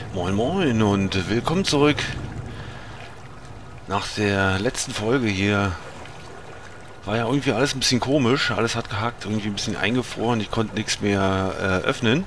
Moin Moin und willkommen zurück. Nach der letzten Folge hier war ja irgendwie alles ein bisschen komisch. Alles hat gehackt, irgendwie ein bisschen eingefroren. Ich konnte nichts mehr öffnen.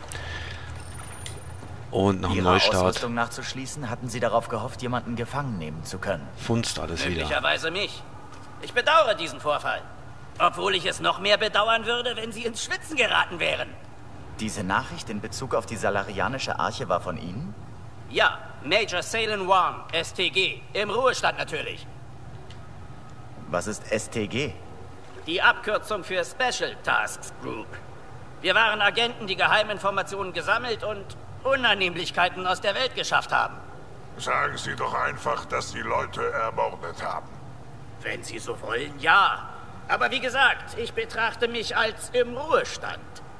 Und nach dem Ihrer Neustart Ausrüstung nachzuschließen, hatten Sie darauf gehofft, jemanden gefangen nehmen zu können. funzt alles wieder. Möglicherweise mich. Ich bedauere diesen Vorfall. Obwohl ich es noch mehr bedauern würde, wenn Sie ins Schwitzen geraten wären. Diese Nachricht in Bezug auf die Salarianische Arche war von Ihnen? Ja, Major Salen Wong, STG. Im Ruhestand natürlich. Was ist STG? Die Abkürzung für Special Tasks Group. Wir waren Agenten, die Geheiminformationen gesammelt und Unannehmlichkeiten aus der Welt geschafft haben. Sagen Sie doch einfach, dass Sie Leute ermordet haben. Wenn Sie so wollen, ja. Aber wie gesagt, ich betrachte mich als im Ruhestand.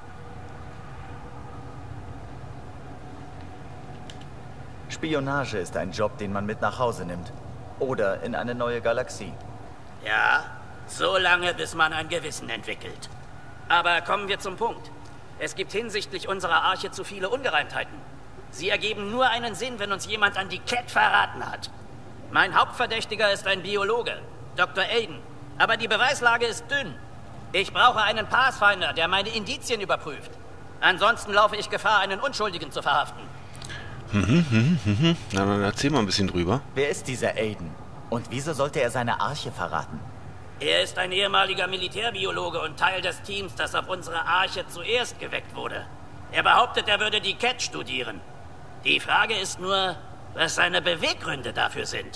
Spionage ist ein Job, den man mit nach Hause nimmt. Oder in eine neue Galaxie. Ja, so lange, bis man ein Gewissen entwickelt. Aber kommen wir zum Punkt. Es gibt hinsichtlich unserer Arche zu viele Ungereimtheiten. Sie ergeben nur einen Sinn, wenn uns jemand an die Cat verraten hat. Mein Hauptverdächtiger ist ein Biologe, Dr. Aiden. Aber die Beweislage ist dünn. Ich brauche einen Pathfinder, der meine Indizien überprüft. Ansonsten laufe ich Gefahr, einen Unschuldigen zu verhaften. Na, dann erzähl mal ein bisschen drüber. Wer ist dieser Aiden? Und wieso sollte er seine Arche verraten? Er ist ein ehemaliger Militärbiologe und Teil des Teams, das auf unsere Arche zuerst geweckt wurde. Er behauptet, er würde die Cat studieren. Die Frage ist nur, was seine Beweggründe dafür sind.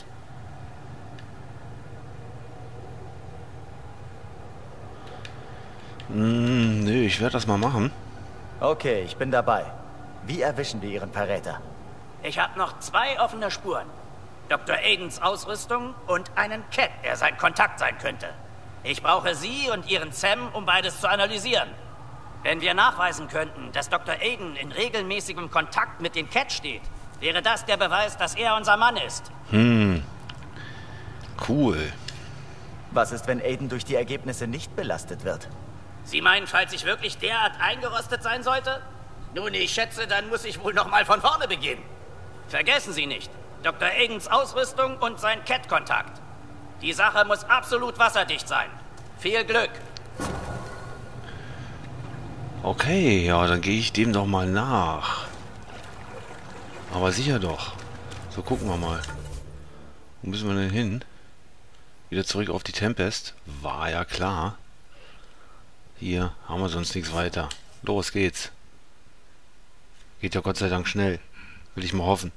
Nö, ich werde das mal machen. Okay, ich bin dabei. Wie erwischen wir Ihren Verräter? Ich habe noch 2 offene Spuren. Dr. Aidens Ausrüstung und einen Cat, der sein Kontakt sein könnte. Ich brauche Sie und Ihren Sam, um beides zu analysieren. Wenn wir nachweisen könnten, dass Dr. Aiden in regelmäßigem Kontakt mit den Cat steht, wäre das der Beweis, dass er unser Mann ist. Cool. Was ist, wenn Aiden durch die Ergebnisse nicht belastet wird? Sie meinen, falls ich wirklich derart eingerostet sein sollte? Nun, ich schätze, dann muss ich wohl noch mal von vorne beginnen. Vergessen Sie nicht, Dr. Aidens Ausrüstung und sein Cat-Kontakt. Die Sache muss absolut wasserdicht sein. Viel Glück. Okay, ja, dann gehe ich dem doch mal nach. Aber sicher doch. So, gucken wir mal. Wo müssen wir denn hin? Wieder zurück auf die Tempest. War ja klar. Hier haben wir sonst nichts weiter. Los geht's. Geht ja Gott sei Dank schnell. Will ich mal hoffen.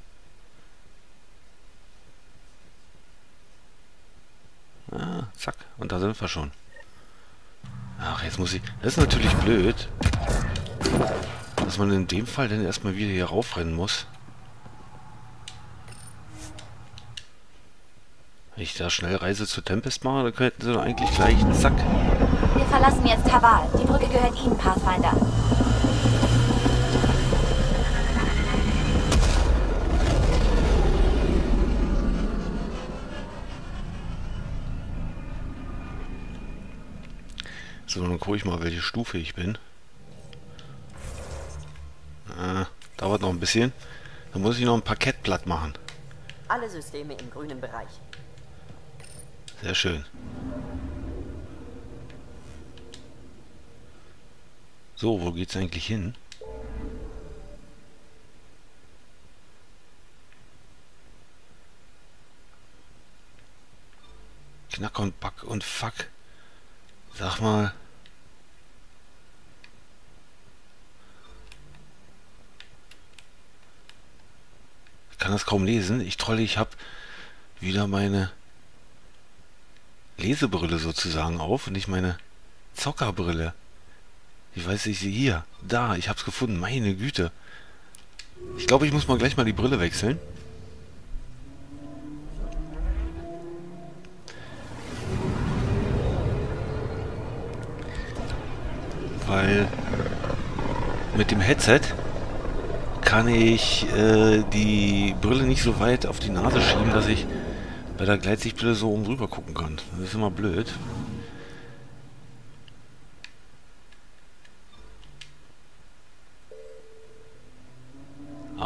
Ah, zack. Und da sind wir schon. Ach, jetzt muss ich... Das ist natürlich blöd. Dass man in dem Fall dann erstmal wieder hier raufrennen muss. Wenn ich da schnell Reise zur Tempest mache, dann könnten sie doch eigentlich gleich... Zack. Wir verlassen jetzt Haval. Die Brücke gehört Ihnen, Pathfinder. So, dann gucke ich mal, welche Stufe ich bin. Dauert noch ein bisschen. Dann muss ich noch ein Parkett platt machen. Alle Systeme im grünen Bereich. Sehr schön. So, wo geht's eigentlich hin? Knack und Back und Fuck. Sag mal. Ich kann das kaum lesen. Ich trolle, ich habe wieder meine Lesebrille sozusagen auf und nicht meine Zockerbrille. Ich weiß nicht, hier, da, ich hab's gefunden. Meine Güte. Ich glaube, ich muss mal gleich mal die Brille wechseln. Weil mit dem Headset kann ich die Brille nicht so weit auf die Nase schieben, dass ich bei der Gleitsichtbrille so oben drüber gucken kann. Das ist immer blöd.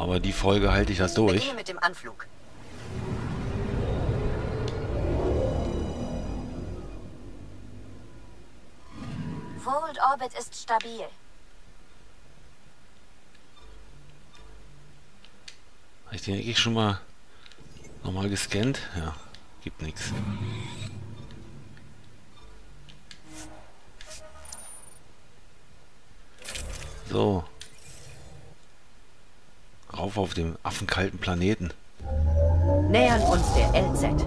Aber die Folge halte ich das durch. Beginne mit dem Anflug. Forward Orbit ist stabil. Habe ich den eigentlich schon mal nochmal gescannt? Ja, gibt nichts. So. Rauf auf dem affenkalten Planeten. Nähern uns der LZ.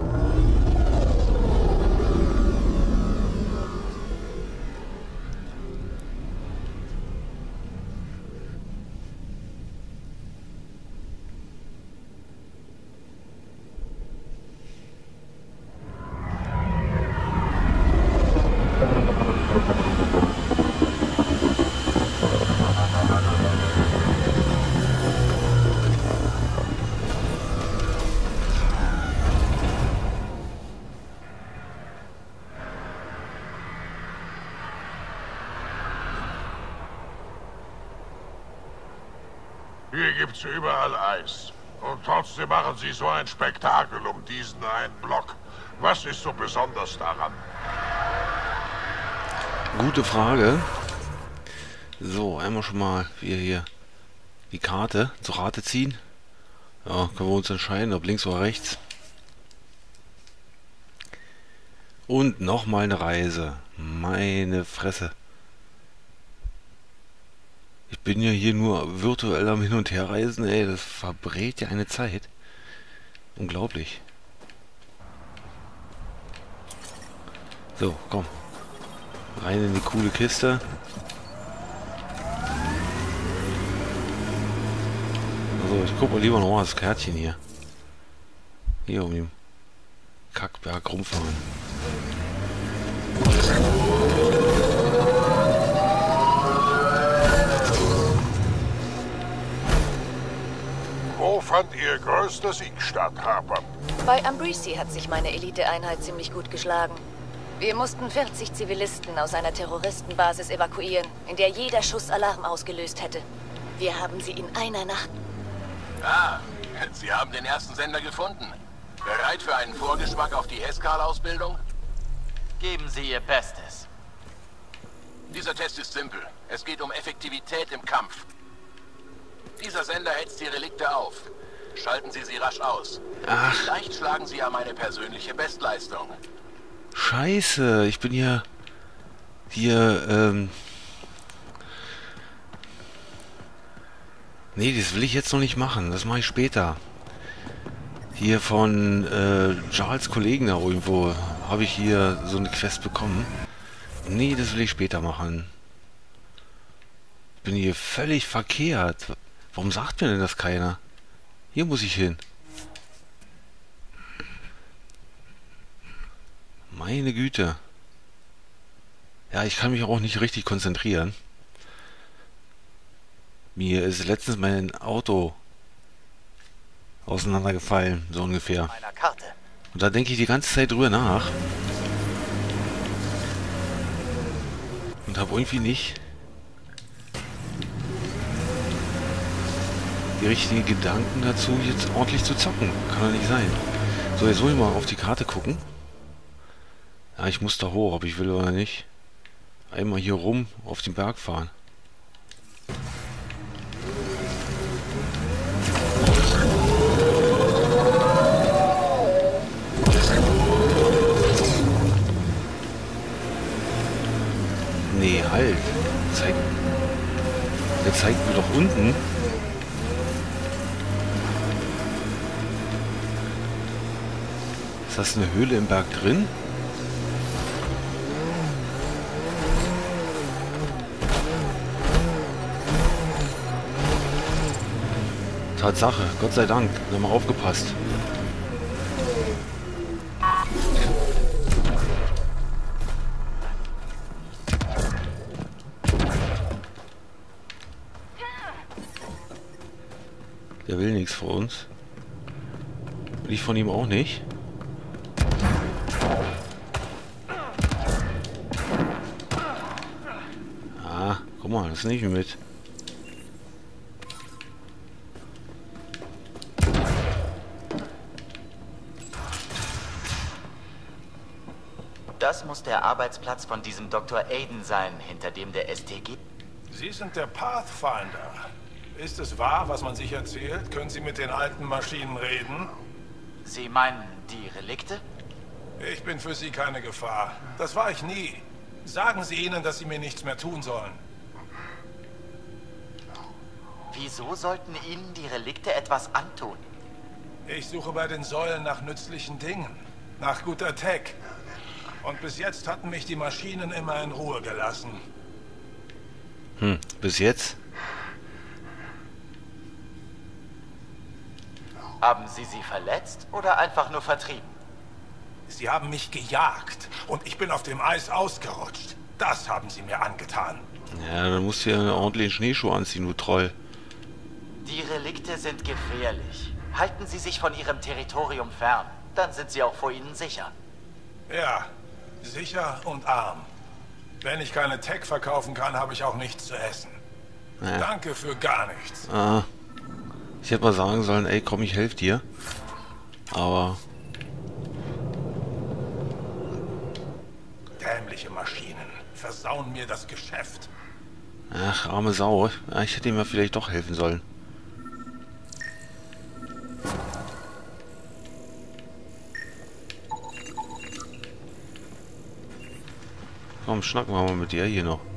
Hier gibt's überall Eis. Und trotzdem machen Sie so ein Spektakel um diesen einen Block. Was ist so besonders daran? Gute Frage. So, einmal schon mal hier die Karte zu Rate ziehen. Ja, können wir uns entscheiden, ob links oder rechts. Und nochmal eine Reise. Meine Fresse. Ich bin ja hier nur virtuell am Hin- und Herreisen, ey, das verbrät ja eine Zeit. Unglaublich. So, komm. Rein in die coole Kiste. Also, ich guck mal lieber noch mal das Kärtchen hier. Hier um den Kackberg rumfahren. Wo fand Ihr größter Sieg statt, Harper? Bei Umbrici hat sich meine Eliteeinheit ziemlich gut geschlagen. Wir mussten 40 Zivilisten aus einer Terroristenbasis evakuieren, in der jeder Schuss Alarm ausgelöst hätte. Wir haben sie in einer Nacht... Ah, Sie haben den ersten Sender gefunden. Bereit für einen Vorgeschmack auf die Heskal-Ausbildung? Geben Sie Ihr Bestes. Dieser Test ist simpel. Es geht um Effektivität im Kampf. Dieser Sender hetzt die Relikte auf. Schalten Sie sie rasch aus. Ach. Vielleicht schlagen Sie ja meine persönliche Bestleistung. Scheiße, ich bin hier... Nee, das will ich jetzt noch nicht machen. Das mache ich später. Hier von Charles Kollegen da irgendwo habe ich hier so eine Quest bekommen. Nee, das will ich später machen. Bin hier völlig verkehrt. Warum sagt mir denn das keiner? Hier muss ich hin. Meine Güte. Ja, ich kann mich auch nicht richtig konzentrieren. Mir ist letztens mein Auto auseinandergefallen, so ungefähr. Meiner Karte. Und da denke ich die ganze Zeit drüber nach. Und habe irgendwie nicht die richtigen Gedanken dazu, jetzt ordentlich zu zocken. Kann doch nicht sein. So, jetzt muss ich mal auf die Karte gucken. Ja, ich muss da hoch, ob ich will oder nicht. Einmal hier rum auf den Berg fahren. Nee, halt. Der zeigt mir doch unten. Ist das eine Höhle im Berg drin? Tatsache, Gott sei Dank, nochmal aufgepasst. Der will nichts von uns. Will ich von ihm auch nicht. Ah, guck mal, das nehme ich mit. Das muss der Arbeitsplatz von diesem Dr. Aiden sein, hinter dem der STG... Sie sind der Pathfinder. Ist es wahr, was man sich erzählt? Können Sie mit den alten Maschinen reden? Sie meinen die Relikte? Ich bin für Sie keine Gefahr. Das war ich nie. Sagen Sie ihnen, dass sie mir nichts mehr tun sollen. Wieso sollten Ihnen die Relikte etwas antun? Ich suche bei den Säulen nach nützlichen Dingen. Nach guter Tech. Und bis jetzt hatten mich die Maschinen immer in Ruhe gelassen. Bis jetzt? Haben Sie sie verletzt oder einfach nur vertrieben? Sie haben mich gejagt und ich bin auf dem Eis ausgerutscht. Das haben sie mir angetan. Ja, dann musst du ja einen ordentlichen Schneeschuh anziehen, du Troll. Die Relikte sind gefährlich. Halten Sie sich von Ihrem Territorium fern. Dann sind sie auch vor Ihnen sicher. Ja, sicher und arm. Wenn ich keine Tech verkaufen kann, habe ich auch nichts zu essen. Ja. Danke für gar nichts. Ah, ich hätte mal sagen sollen, ey, komm, ich helfe dir. Aber... Dämliche Maschinen versauen mir das Geschäft. Ach, arme Sau. Ja, ich hätte ihm ja vielleicht doch helfen sollen. Komm, schnacken wir mal mit dir hier noch.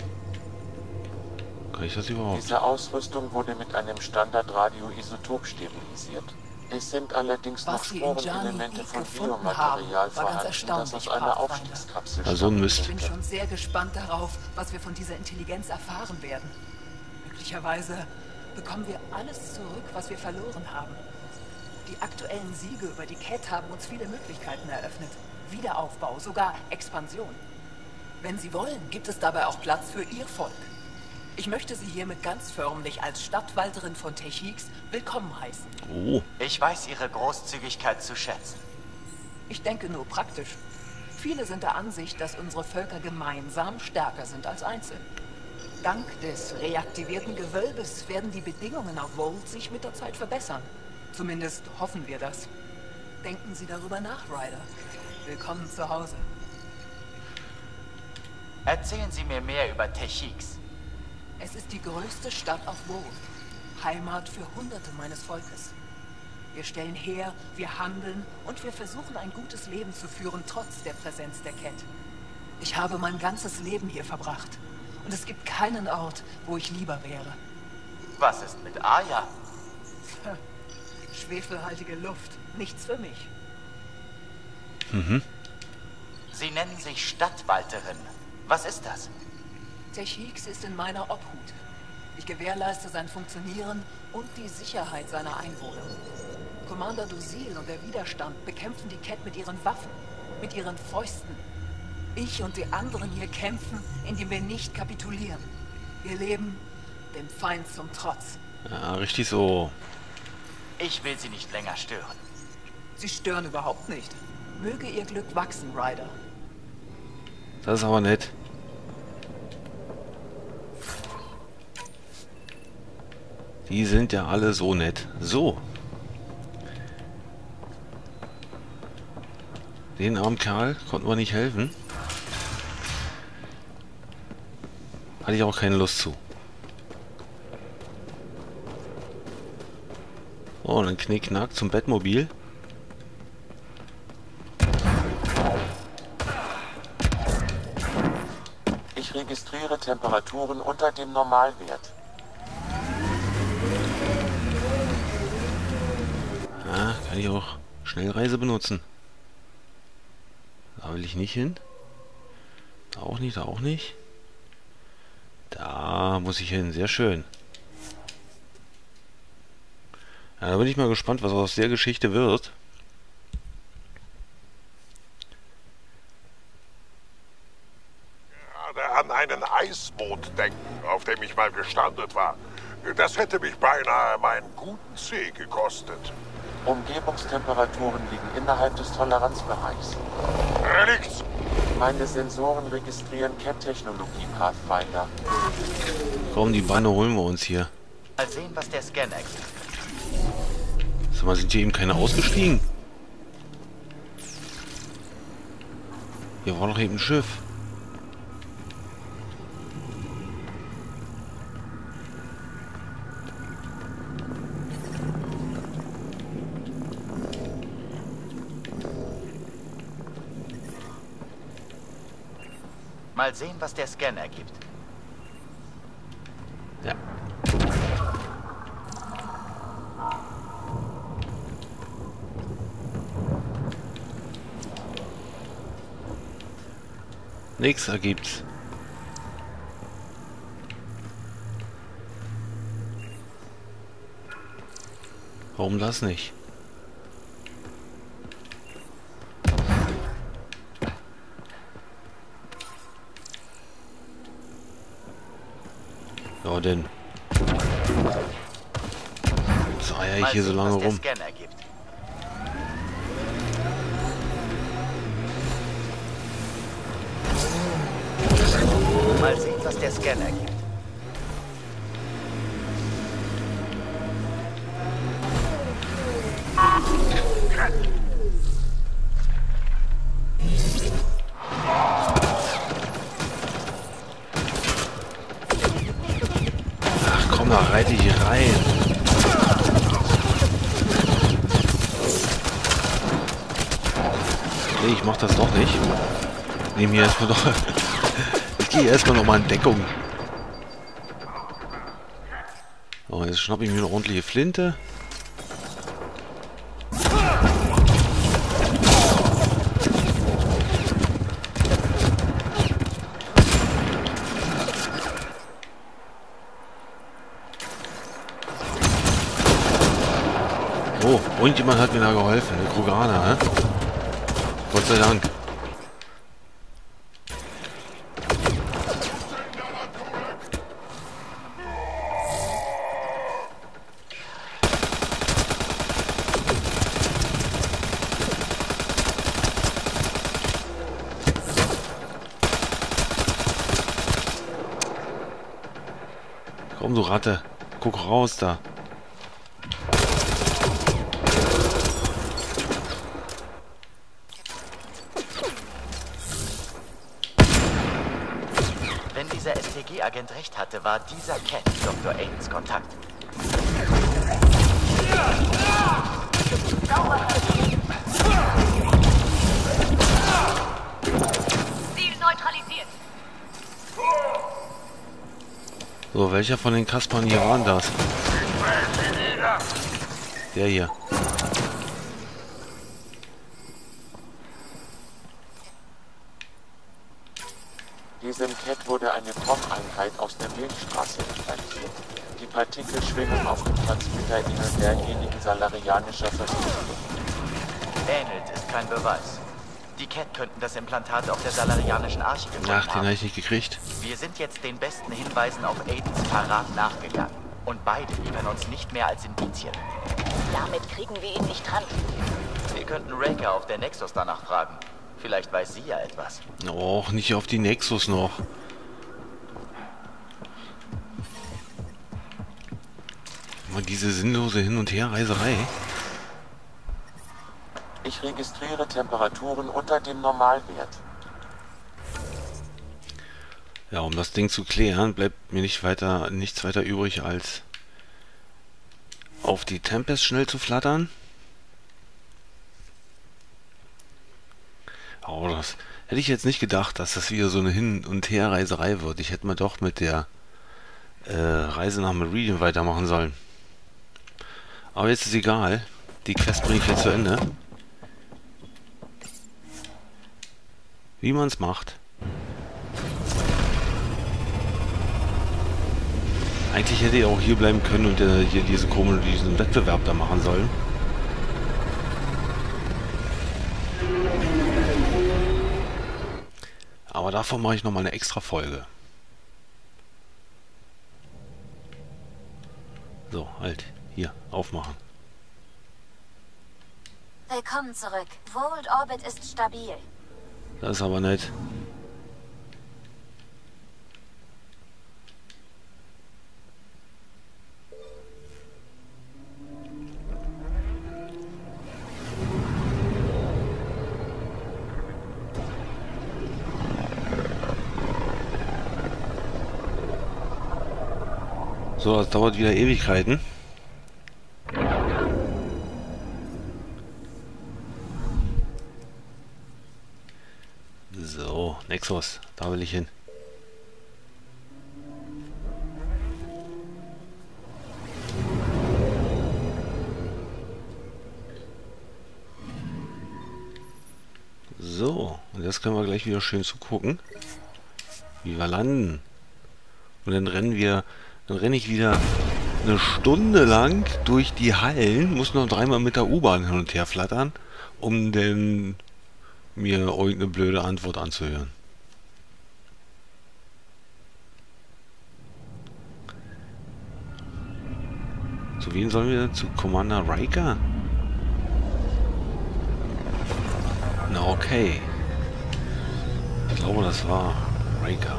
Kann ich das überhaupt? Diese Ausrüstung wurde mit einem Standard-Radioisotop stabilisiert. Es sind allerdings noch Spurenelemente von Biomaterial vorhanden, das aus einer Aufstiegskapsel stammt. So ein Mist. Ich bin schon sehr gespannt darauf, was wir von dieser Intelligenz erfahren werden. Möglicherweise bekommen wir alles zurück, was wir verloren haben. Die aktuellen Siege über die Cat haben uns viele Möglichkeiten eröffnet. Wiederaufbau, sogar Expansion. Wenn Sie wollen, gibt es dabei auch Platz für Ihr Volk. Ich möchte Sie hiermit ganz förmlich als Stadtwalterin von Techix willkommen heißen. Oh. Ich weiß Ihre Großzügigkeit zu schätzen. Ich denke nur praktisch. Viele sind der Ansicht, dass unsere Völker gemeinsam stärker sind als einzeln. Dank des reaktivierten Gewölbes werden die Bedingungen auf Volt sich mit der Zeit verbessern. Zumindest hoffen wir das. Denken Sie darüber nach, Ryder. Willkommen zu Hause. Erzählen Sie mir mehr über Techix. Es ist die größte Stadt auf Volt. Heimat für Hunderte meines Volkes. Wir stellen her, wir handeln und wir versuchen ein gutes Leben zu führen, trotz der Präsenz der Cat. Ich habe mein ganzes Leben hier verbracht. Und es gibt keinen Ort, wo ich lieber wäre. Was ist mit Aya? Schwefelhaltige Luft. Nichts für mich. Sie nennen sich Stadtwalterin. Was ist das? Techix ist in meiner Obhut. Ich gewährleiste sein Funktionieren und die Sicherheit seiner Einwohner. Commander Dusil und der Widerstand bekämpfen die Cat mit ihren Waffen, mit ihren Fäusten. Ich und die anderen hier kämpfen, indem wir nicht kapitulieren. Wir leben dem Feind zum Trotz. Ja, richtig so. Ich will Sie nicht länger stören. Sie stören überhaupt nicht. Möge Ihr Glück wachsen, Ryder. Das ist aber nett. Die sind ja alle so nett. So. Den armen Kerl konnten wir nicht helfen. Hatte ich auch keine Lust zu. Oh, dann knickknack zum Bettmobil. Ich registriere Temperaturen unter dem Normalwert. Ja, kann ich auch Schnellreise benutzen. Da will ich nicht hin. Da auch nicht, da auch nicht. Da muss ich hin, sehr schön. Ja, da bin ich mal gespannt, was aus der Geschichte wird. Gerade an einen Eisboot denken, auf dem ich mal gestrandet war. Das hätte mich beinahe meinen guten Zeh gekostet. Umgebungstemperaturen liegen innerhalb des Toleranzbereichs. Relikt! Meine Sensoren registrieren Cat-Technologie, Pathfinder. Komm, die Beine holen wir uns hier. Mal sehen, was der Scan ergibt. Sag mal, sind hier eben keine ausgestiegen? Hier war doch eben ein Schiff. Mal sehen, was der Scan ergibt. Ja. Nichts ergibt's. Warum das nicht? Ja, denn. Was eier ich hier so lange rum? Mal sehen, was der Scan ergibt. Ach komm, da reite ich rein. Nee, ich mach das doch nicht. Nehmen hier erstmal doch. Ich gehe erstmal nochmal in Deckung. So, jetzt schnappe ich mir eine ordentliche Flinte. Oh, und jemand hat mir da geholfen. Der Kroganer, ne? Gott sei Dank. Komm, du Ratte. Guck raus da. Wenn dieser STG-Agent recht hatte, war dieser Cat Dr. Aidens Kontakt. Ziel neutralisiert. So, welcher von den Kaspern hier waren das? Der hier. Diesem Cat wurde eine Kocheinheit aus der Milchstraße implantiert. Die Partikel schwingen auf dem Transmitter derjenigen salarianischer Versuche. Ähnelt ist kein Beweis. Die Cat könnten das Implantat auf der salarianischen Arche gefunden Ach, den haben. habe ich nicht gekriegt. Wir sind jetzt den besten Hinweisen auf Aidens Verrat nachgegangen. Und beide liefern uns nicht mehr als Indizien. Damit kriegen wir ihn nicht dran. Wir könnten Raker auf der Nexus danach fragen. Vielleicht weiß sie ja etwas. Och, nicht auf die Nexus noch. Mal diese sinnlose Hin- und Herreiserei. Ich registriere Temperaturen unter dem Normalwert. Ja, um das Ding zu klären, bleibt mir nichts weiter übrig, als auf die Tempest schnell zu flattern. Aber das hätte ich jetzt nicht gedacht, dass das wieder so eine Hin- und Herreiserei wird. Ich hätte mal doch mit der Reise nach Meridian weitermachen sollen. Aber jetzt ist egal. Die Quest bringe ich jetzt zu Ende. Wie man es macht. Eigentlich hätte ich auch hier bleiben können und hier diesen Wettbewerb da machen sollen. Aber davon mache ich nochmal eine extra Folge. So, halt. Hier, aufmachen. Willkommen zurück. World Orbit ist stabil. Das ist aber nett. So, das dauert wieder Ewigkeiten. So, Nexus, da will ich hin. So, und jetzt können wir gleich wieder schön zugucken, wie wir landen. Und dann renne ich wieder eine Stunde lang durch die Hallen, muss noch dreimal mit der U-Bahn hin und her flattern, um denn mir irgendeine blöde Antwort anzuhören. Zu wem sollen wir? Zu Commander Riker? Na okay. Ich glaube, das war Riker.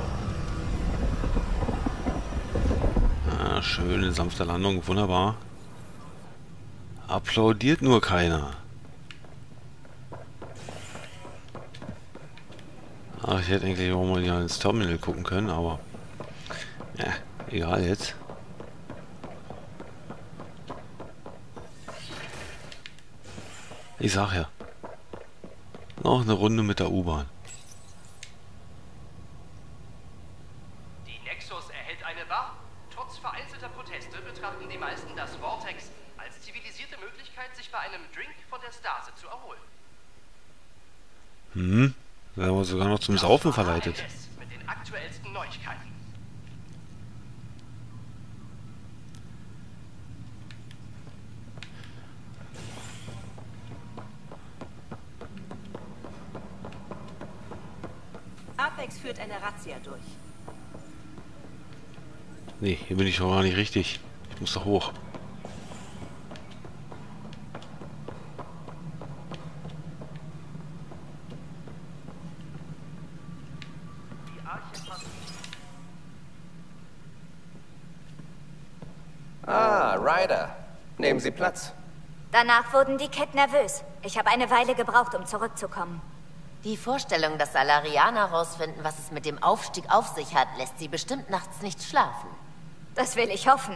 Ah, schöne sanfte Landung, wunderbar. Applaudiert nur keiner. Ach, ich hätte eigentlich auch mal ins Terminal gucken können, aber ja, egal jetzt. Ich sag ja. Noch eine Runde mit der U-Bahn. Die Nexus erhält eine Wahl. Trotz vereinzelter Proteste betrachten die meisten das Vortex als zivilisierte Möglichkeit, sich bei einem Drink von der Stase zu erholen. Werden wir sogar noch zum Saufen verleitet. Mit den aktuellsten Neuigkeiten. Apex führt eine Razzia durch. Nee, hier bin ich doch gar nicht richtig. Ich muss doch hoch. Ah, Ryder. Nehmen Sie Platz. Danach wurden die Kett nervös. Ich habe eine Weile gebraucht, um zurückzukommen. Die Vorstellung, dass Salarianer herausfinden, was es mit dem Aufstieg auf sich hat, lässt sie bestimmt nachts nicht schlafen. Das will ich hoffen.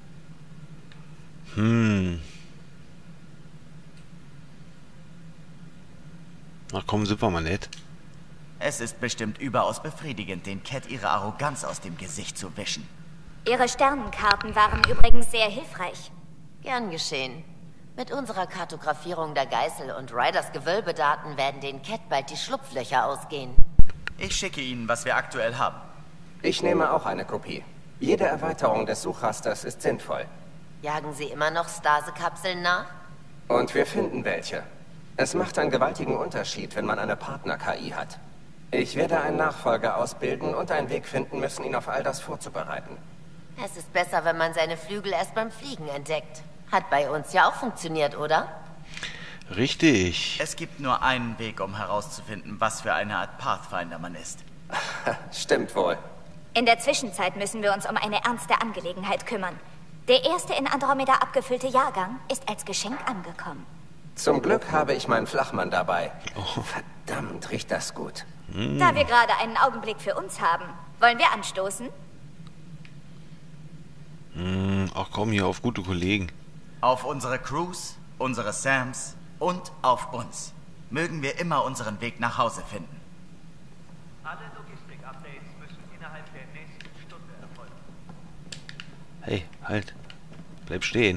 Ach komm, sind wir mal nett. Es ist bestimmt überaus befriedigend, den Kett ihre Arroganz aus dem Gesicht zu wischen. Ihre Sternenkarten waren übrigens sehr hilfreich. Gern geschehen. Mit unserer Kartografierung der Geißel und Ryders Gewölbedaten werden den Kett bald die Schlupflöcher ausgehen. Ich schicke Ihnen, was wir aktuell haben. Ich nehme auch eine Kopie. Jede Erweiterung des Suchrasters ist sinnvoll. Jagen Sie immer noch Stase-Kapseln nach? Und wir finden welche. Es macht einen gewaltigen Unterschied, wenn man eine Partner-KI hat. Ich werde einen Nachfolger ausbilden und einen Weg finden müssen, ihn auf all das vorzubereiten. Es ist besser, wenn man seine Flügel erst beim Fliegen entdeckt. Hat bei uns ja auch funktioniert, oder? Richtig. Es gibt nur einen Weg, um herauszufinden, was für eine Art Pathfinder man ist. Stimmt wohl. In der Zwischenzeit müssen wir uns um eine ernste Angelegenheit kümmern. Der erste in Andromeda abgefüllte Jahrgang ist als Geschenk angekommen. Zum Glück habe ich meinen Flachmann dabei. Verdammt, riecht das gut. Da wir gerade einen Augenblick für uns haben, wollen wir anstoßen? Ach komm, hier auf gute Kollegen. Auf unsere Crews, unsere Sams und auf uns. Mögen wir immer unseren Weg nach Hause finden. Alle Logistik-Updates müssen innerhalb der nächsten Stunde erfolgen. Hey, halt. Bleib stehen.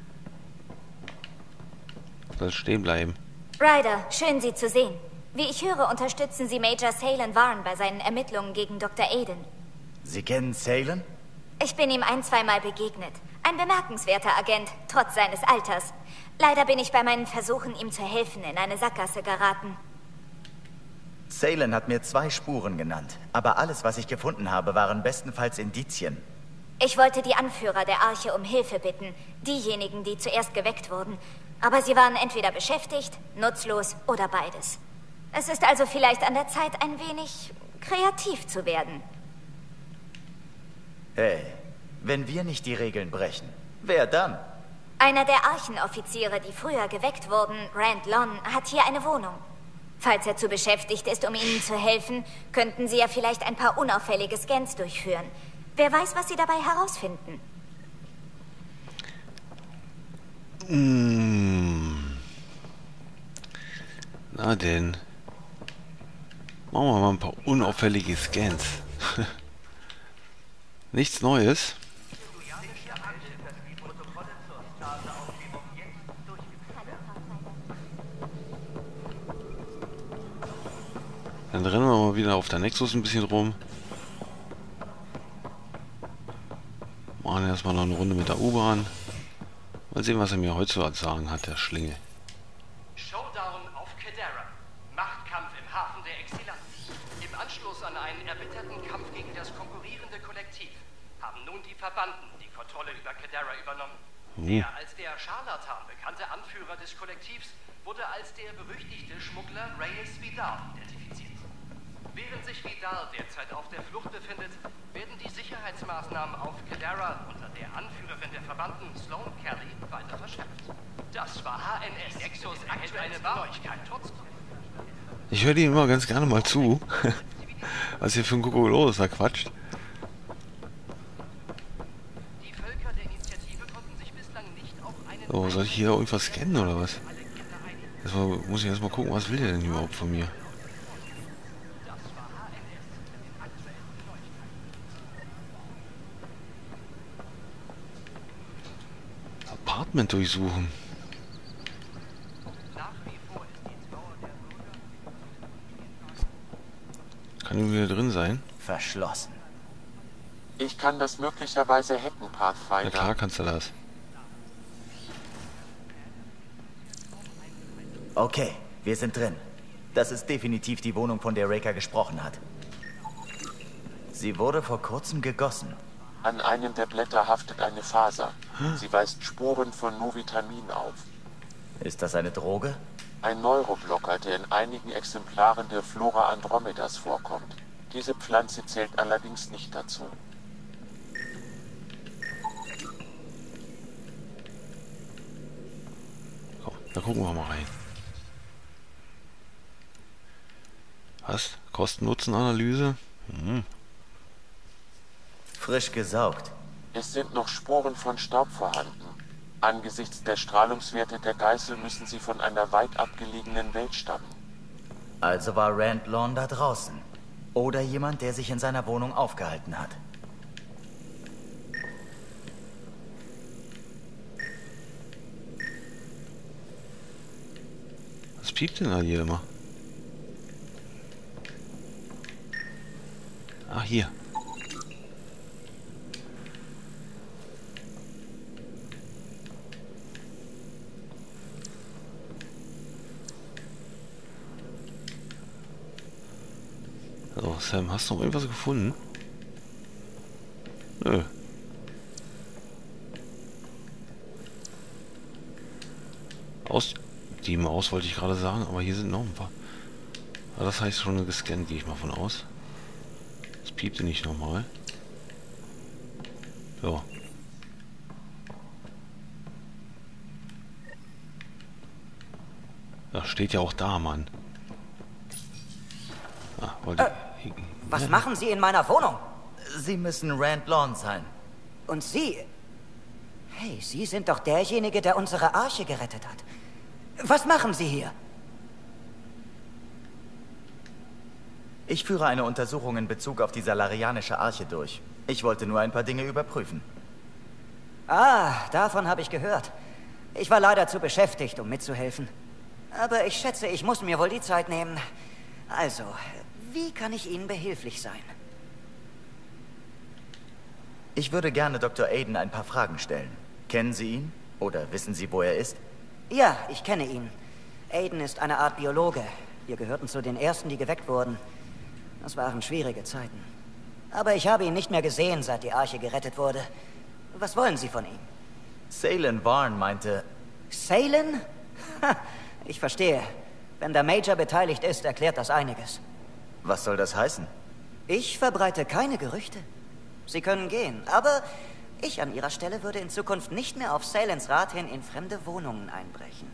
Soll stehen bleiben. Ryder, schön Sie zu sehen. Wie ich höre, unterstützen Sie Major Salen Varn bei seinen Ermittlungen gegen Dr. Aiden. Sie kennen Salen? Ich bin ihm ein-, zweimal begegnet. Ein bemerkenswerter Agent, trotz seines Alters. Leider bin ich bei meinen Versuchen, ihm zu helfen, in eine Sackgasse geraten. Salen hat mir 2 Spuren genannt, aber alles, was ich gefunden habe, waren bestenfalls Indizien. Ich wollte die Anführer der Arche um Hilfe bitten, diejenigen, die zuerst geweckt wurden. Aber sie waren entweder beschäftigt, nutzlos oder beides. Es ist also vielleicht an der Zeit, ein wenig kreativ zu werden. Hey, wenn wir nicht die Regeln brechen, wer dann? Einer der Archenoffiziere, die früher geweckt wurden, Rand Lon, hat hier eine Wohnung. Falls er zu beschäftigt ist, um Ihnen zu helfen, könnten Sie ja vielleicht ein paar unauffällige Scans durchführen. Wer weiß, was Sie dabei herausfinden. Na denn. Machen wir mal ein paar unauffällige Scans. Nichts Neues. Dann rennen wir mal wieder auf der Nexus ein bisschen rum. Machen erstmal noch eine Runde mit der U-Bahn. Mal sehen, was er mir heute zu sagen hat, der Schlinge. Showdown auf Kadara. Machtkampf im Hafen der Exilanten. Im Anschluss an einen erbitterten Kampf gegen das konkurrierende Kollektiv haben nun die Verbanden die Kontrolle über Kadara übernommen. Der als der Scharlatan bekannte Anführer des Kollektivs wurde als der berüchtigte Schmuggler Reyes Vidal identifiziert. Während sich Vidal derzeit auf der Flucht befindet, werden die Sicherheitsmaßnahmen auf Kadara unter der Anführerin der Verbanden, Sloan Kelly, weiter verschärft. Das war HNS. Nexus erhält eine Neuigkeit. Ich höre dir immer ganz gerne mal zu, was hier für ein Kuckuck ist, da quatscht. So, soll ich hier irgendwas scannen oder was? Erstmal muss ich erstmal gucken, was will der denn überhaupt von mir? Apartment durchsuchen. Kann irgendwie wieder drin sein? Verschlossen. Ich kann das möglicherweise hacken, Pathfinder. Ja klar kannst du das. Okay, wir sind drin. Das ist definitiv die Wohnung, von der Raker gesprochen hat. Sie wurde vor kurzem gegossen. An einem der Blätter haftet eine Faser. Sie weist Spuren von Novitamin auf. Ist das eine Droge? Ein Neuroblocker, der in einigen Exemplaren der Flora Andromedas vorkommt. Diese Pflanze zählt allerdings nicht dazu. Komm, da gucken wir mal rein. Was? Kosten-Nutzen-Analyse? Frisch gesaugt. Es sind noch Spuren von Staub vorhanden. Angesichts der Strahlungswerte der Geißel müssen sie von einer weit abgelegenen Welt stammen. Also war Rand Lawn da draußen. Oder jemand, der sich in seiner Wohnung aufgehalten hat. Was piept denn da hier immer? Ah, hier. So, Sam, hast du noch irgendwas gefunden? Nö. Die Maus wollte ich gerade sagen, aber hier sind noch ein paar. Aber das heißt schon gescannt, gehe ich mal von aus. Das piepte nicht nochmal. So. Das steht ja auch da, Mann. Ah, was machen Sie in meiner Wohnung? Sie müssen Rand Lawn sein. Und Sie? Hey, Sie sind doch derjenige, der unsere Arche gerettet hat. Was machen Sie hier? Ich führe eine Untersuchung in Bezug auf die salarianische Arche durch. Ich wollte nur ein paar Dinge überprüfen. Ah, davon habe ich gehört. Ich war leider zu beschäftigt, um mitzuhelfen. Aber ich schätze, ich muss mir wohl die Zeit nehmen. Also, wie kann ich Ihnen behilflich sein? Ich würde gerne Dr. Aiden ein paar Fragen stellen. Kennen Sie ihn? Oder wissen Sie, wo er ist? Ja, ich kenne ihn. Aiden ist eine Art Biologe. Wir gehörten zu den Ersten, die geweckt wurden. Das waren schwierige Zeiten. Aber ich habe ihn nicht mehr gesehen, seit die Arche gerettet wurde. Was wollen Sie von ihm? Salen Varn meinte... Salen? Ich verstehe. Wenn der Major beteiligt ist, erklärt das einiges. Was soll das heißen? Ich verbreite keine Gerüchte. Sie können gehen, aber ich an Ihrer Stelle würde in Zukunft nicht mehr auf Salens Rat hin in fremde Wohnungen einbrechen.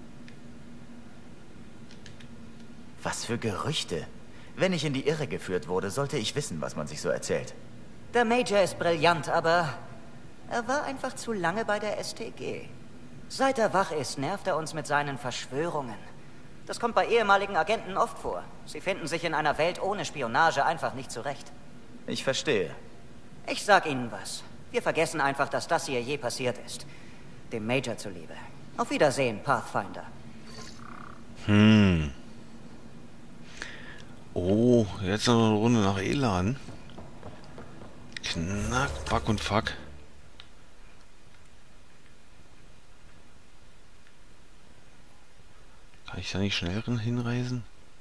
Was für Gerüchte? Wenn ich in die Irre geführt wurde, sollte ich wissen, was man sich so erzählt. Der Major ist brillant, aber er war einfach zu lange bei der STG. Seit er wach ist, nervt er uns mit seinen Verschwörungen. Das kommt bei ehemaligen Agenten oft vor. Sie finden sich in einer Welt ohne Spionage einfach nicht zurecht. Ich verstehe. Ich sag Ihnen was. Wir vergessen einfach, dass das hier je passiert ist. Dem Major zuliebe. Auf Wiedersehen, Pathfinder. Oh, jetzt noch eine Runde nach Elan. Knack, Back und Fuck. Kann ich da nicht schnell hinreisen?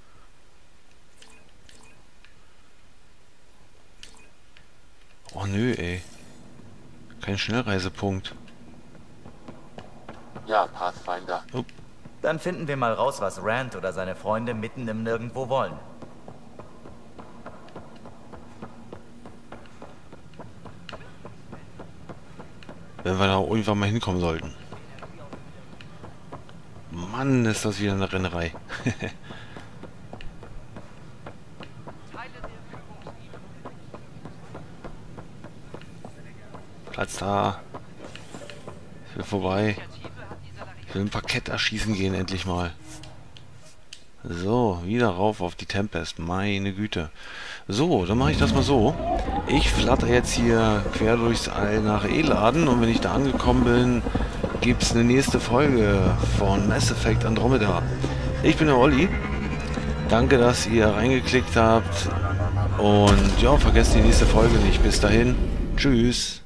Oh nö, ey. Kein Schnellreisepunkt. Ja, Pathfinder. Oh. Dann finden wir mal raus, was Rand oder seine Freunde mitten im Nirgendwo wollen. Wenn wir da irgendwann mal hinkommen sollten. Mann, ist das wieder eine Rennerei. Platz da. Ich will vorbei. Ich will ein Parkett erschießen gehen, endlich mal. So, wieder rauf auf die Tempest. Meine Güte. So, dann mache ich das mal so. Ich flatter jetzt hier quer durchs All nach Eladen und wenn ich da angekommen bin, gibt es eine nächste Folge von Mass Effect Andromeda. Ich bin der Olli. Danke, dass ihr reingeklickt habt. Und ja, vergesst die nächste Folge nicht. Bis dahin. Tschüss.